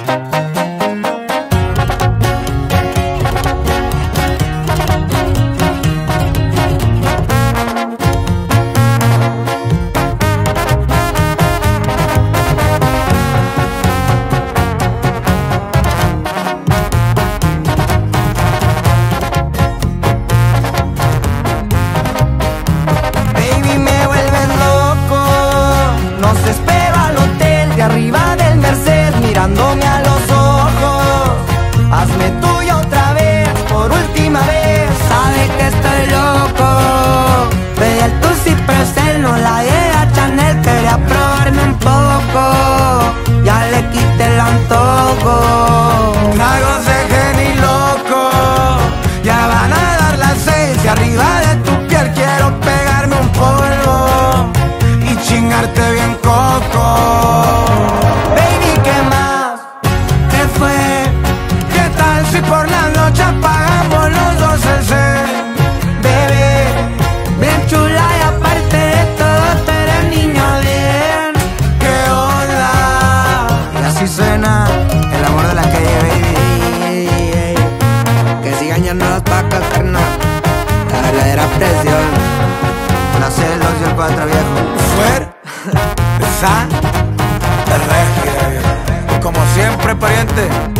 Arriba del Merced, mirándome a los ojos. Hazme tuya otra vez, por última vez. Sabe que estoy loco. Pedí el Tusi, pero se no la idea Chanel. Quería probarme un poco, ya le quité el antojo. Tragos de Genny loco, ya van a dar las 6. Y arriba de tu piel quiero pegarme un polvo y chingarte bien coco. Por la noche apagamos los dos el cel. Bebé, bien chula y aparte de todo tú eres niño bien. ¿Qué onda? Y así suena el amor de la calle, baby. Que sigan ya no las vacas, carnal. La verdadera presión. La celos y el 4 viejo. Fuer, esa, el reggae. Como siempre, pariente.